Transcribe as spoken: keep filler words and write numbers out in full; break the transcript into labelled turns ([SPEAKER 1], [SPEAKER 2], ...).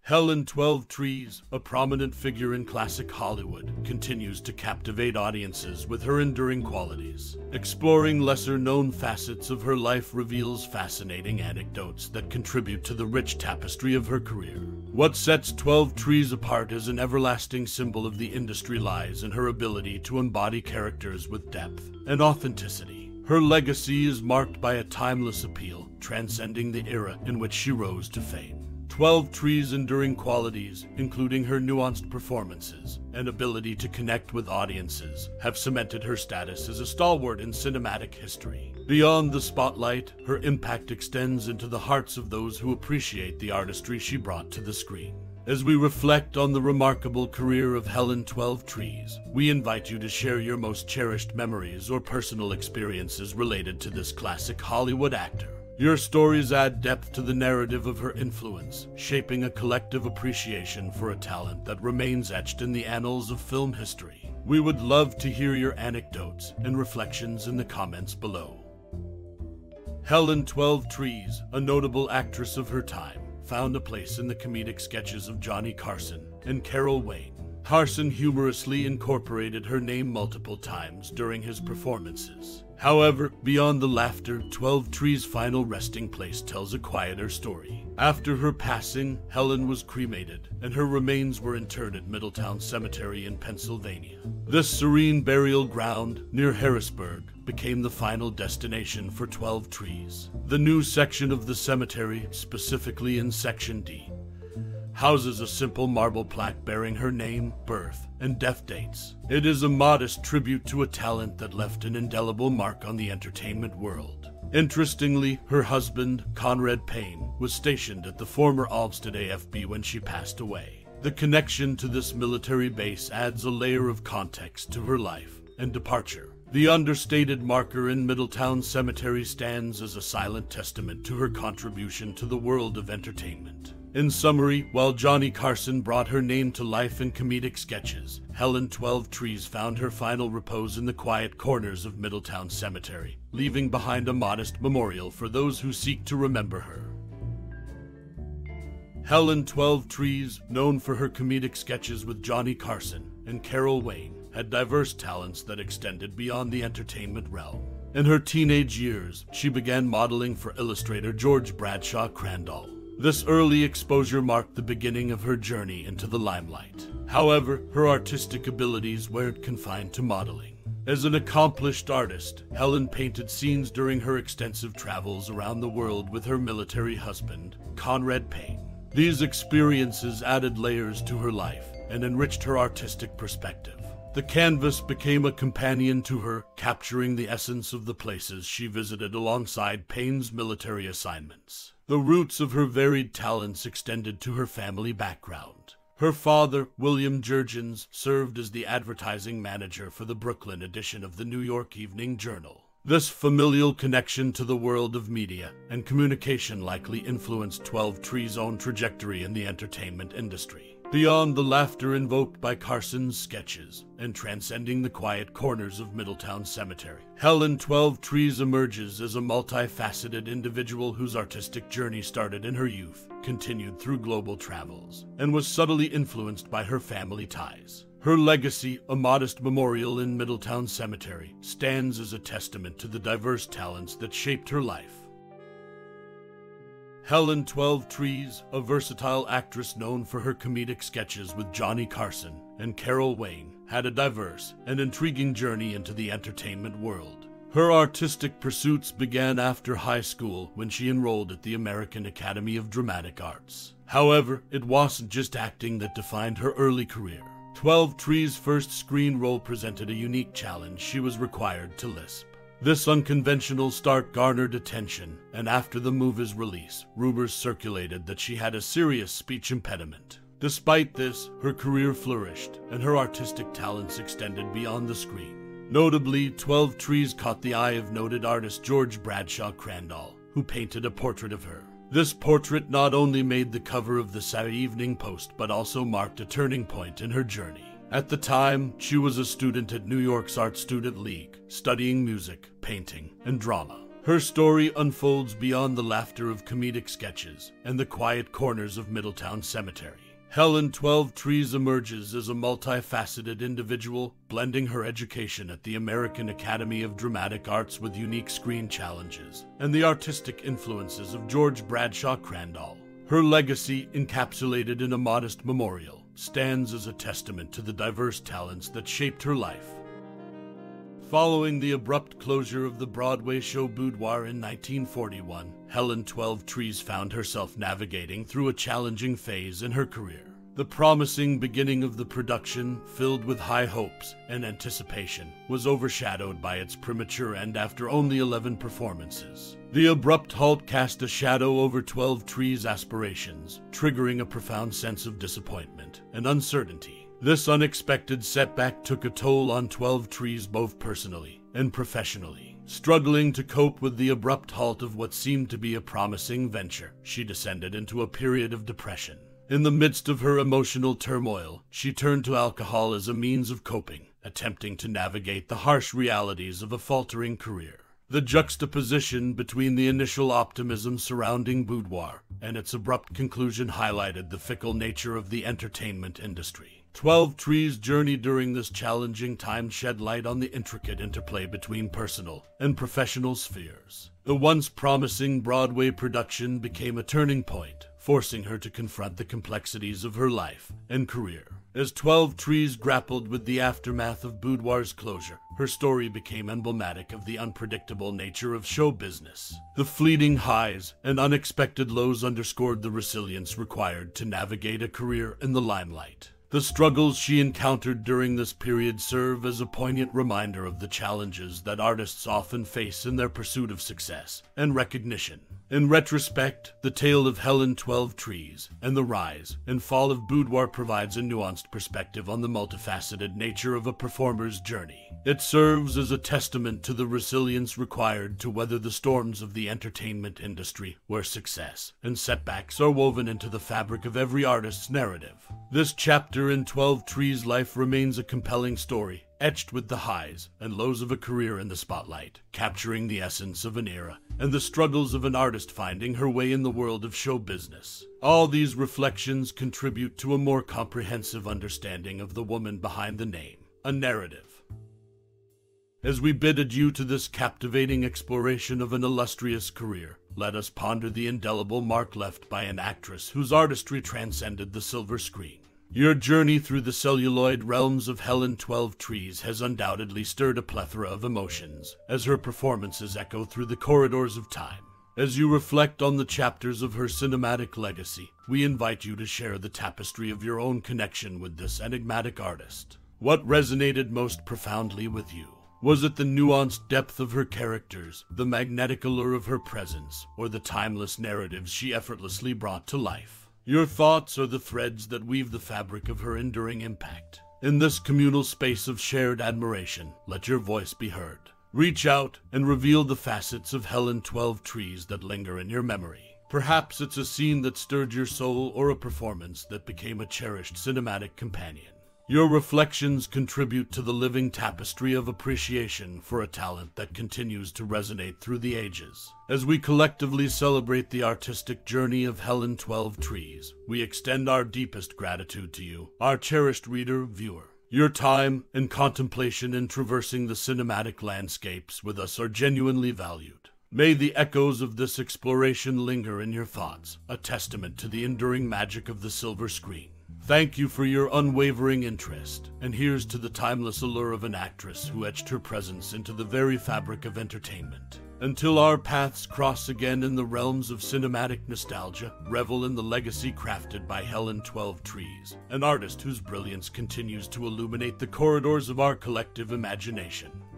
[SPEAKER 1] Helen Twelvetrees, a prominent figure in classic Hollywood, continues to captivate audiences with her enduring qualities. Exploring lesser-known facets of her life reveals fascinating anecdotes that contribute to the rich tapestry of her career. What sets Twelvetrees apart as an everlasting symbol of the industry lies in her ability to embody characters with depth and authenticity. Her legacy is marked by a timeless appeal, transcending the era in which she rose to fame. Twelvetrees' enduring qualities, including her nuanced performances and ability to connect with audiences, have cemented her status as a stalwart in cinematic history. Beyond the spotlight, her impact extends into the hearts of those who appreciate the artistry she brought to the screen. As we reflect on the remarkable career of Helen Twelvetrees, we invite you to share your most cherished memories or personal experiences related to this classic Hollywood actor. Your stories add depth to the narrative of her influence, shaping a collective appreciation for a talent that remains etched in the annals of film history. We would love to hear your anecdotes and reflections in the comments below. Helen Twelvetrees, a notable actress of her time, found a place in the comedic sketches of Johnny Carson and Carol Wayne. Carson humorously incorporated her name multiple times during his performances. However, beyond the laughter, Twelvetrees' final resting place tells a quieter story. After her passing, Helen was cremated, and her remains were interred at Middletown Cemetery in Pennsylvania. This serene burial ground, near Harrisburg, became the final destination for Twelvetrees. The new section of the cemetery, specifically in Section D, houses a simple marble plaque bearing her name, birth, and death dates. It is a modest tribute to a talent that left an indelible mark on the entertainment world. Interestingly, her husband, Conrad Payne, was stationed at the former Alvsted A F B when she passed away. The connection to this military base adds a layer of context to her life and departure. The understated marker in Middletown Cemetery stands as a silent testament to her contribution to the world of entertainment. In summary, while Johnny Carson brought her name to life in comedic sketches, Helen Twelvetrees found her final repose in the quiet corners of Middletown Cemetery, leaving behind a modest memorial for those who seek to remember her. Helen Twelvetrees, known for her comedic sketches with Johnny Carson and Carol Wayne, had diverse talents that extended beyond the entertainment realm. In her teenage years, she began modeling for illustrator George Bradshaw Crandall. This early exposure marked the beginning of her journey into the limelight. However, her artistic abilities weren't confined to modeling. As an accomplished artist, Helen painted scenes during her extensive travels around the world with her military husband, Conrad Payne. These experiences added layers to her life and enriched her artistic perspective. The canvas became a companion to her, capturing the essence of the places she visited alongside Payne's military assignments. The roots of her varied talents extended to her family background. Her father, William Jurgens, served as the advertising manager for the Brooklyn edition of the New York Evening Journal. This familial connection to the world of media and communication likely influenced Twelvetrees' own trajectory in the entertainment industry. Beyond the laughter invoked by Carson's sketches and transcending the quiet corners of Middletown Cemetery, Helen Twelvetrees emerges as a multifaceted individual whose artistic journey started in her youth, continued through global travels, and was subtly influenced by her family ties. Her legacy, a modest memorial in Middletown Cemetery, stands as a testament to the diverse talents that shaped her life. Helen Twelvetrees, a versatile actress known for her comedic sketches with Johnny Carson and Carol Wayne, had a diverse and intriguing journey into the entertainment world. Her artistic pursuits began after high school when she enrolled at the American Academy of Dramatic Arts. However, it wasn't just acting that defined her early career. Twelvetrees' first screen role presented a unique challenge. She was required to lisp. This unconventional start garnered attention, and after the movie's release, rumors circulated that she had a serious speech impediment. Despite this, her career flourished, and her artistic talents extended beyond the screen. Notably, Twelvetrees caught the eye of noted artist George Bradshaw Crandall, who painted a portrait of her. This portrait not only made the cover of the Saturday Evening Post, but also marked a turning point in her journey. At the time, she was a student at New York's Art Student League, studying music, painting, and drama. Her story unfolds beyond the laughter of comedic sketches and the quiet corners of Middletown Cemetery. Helen Twelvetrees emerges as a multifaceted individual, blending her education at the American Academy of Dramatic Arts with unique screen challenges and the artistic influences of George Bradshaw Crandall. Her legacy, encapsulated in a modest memorial, stands as a testament to the diverse talents that shaped her life. Following the abrupt closure of the Broadway show Boudoir in nineteen forty-one, Helen Twelvetrees found herself navigating through a challenging phase in her career. The promising beginning of the production, filled with high hopes and anticipation, was overshadowed by its premature end after only eleven performances. The abrupt halt cast a shadow over Twelvetrees' aspirations, triggering a profound sense of disappointment and uncertainty. This unexpected setback took a toll on Twelvetrees both personally and professionally. Struggling to cope with the abrupt halt of what seemed to be a promising venture, she descended into a period of depression. In the midst of her emotional turmoil, she turned to alcohol as a means of coping, attempting to navigate the harsh realities of a faltering career. The juxtaposition between the initial optimism surrounding Boudoir and its abrupt conclusion highlighted the fickle nature of the entertainment industry. Twelvetrees' journey during this challenging time shed light on the intricate interplay between personal and professional spheres. The once promising Broadway production became a turning point, forcing her to confront the complexities of her life and career. As Twelvetrees grappled with the aftermath of Boudoir's closure, her story became emblematic of the unpredictable nature of show business. The fleeting highs and unexpected lows underscored the resilience required to navigate a career in the limelight. The struggles she encountered during this period serve as a poignant reminder of the challenges that artists often face in their pursuit of success and recognition. In retrospect, the tale of Helen Twelvetrees and the rise and fall of Boudoir provides a nuanced perspective on the multifaceted nature of a performer's journey. It serves as a testament to the resilience required to weather the storms of the entertainment industry, where success and setbacks are woven into the fabric of every artist's narrative. This chapter in Twelvetrees' life remains a compelling story, etched with the highs and lows of a career in the spotlight, capturing the essence of an era and the struggles of an artist finding her way in the world of show business. All these reflections contribute to a more comprehensive understanding of the woman behind the name, a narrative. As we bid adieu to this captivating exploration of an illustrious career, let us ponder the indelible mark left by an actress whose artistry transcended the silver screen. Your journey through the celluloid realms of Helen Twelvetrees has undoubtedly stirred a plethora of emotions, as her performances echo through the corridors of time. As you reflect on the chapters of her cinematic legacy, we invite you to share the tapestry of your own connection with this enigmatic artist. What resonated most profoundly with you? Was it the nuanced depth of her characters, the magnetic allure of her presence, or the timeless narratives she effortlessly brought to life? Your thoughts are the threads that weave the fabric of her enduring impact. In this communal space of shared admiration, let your voice be heard. Reach out and reveal the facets of Helen Twelvetrees that linger in your memory. Perhaps it's a scene that stirred your soul or a performance that became a cherished cinematic companion. Your reflections contribute to the living tapestry of appreciation for a talent that continues to resonate through the ages. As we collectively celebrate the artistic journey of Helen Twelvetrees, we extend our deepest gratitude to you, our cherished reader, viewer. Your time and contemplation in traversing the cinematic landscapes with us are genuinely valued. May the echoes of this exploration linger in your thoughts, a testament to the enduring magic of the silver screen. Thank you for your unwavering interest, and here's to the timeless allure of an actress who etched her presence into the very fabric of entertainment. Until our paths cross again in the realms of cinematic nostalgia, revel in the legacy crafted by Helen Twelvetrees, an artist whose brilliance continues to illuminate the corridors of our collective imagination.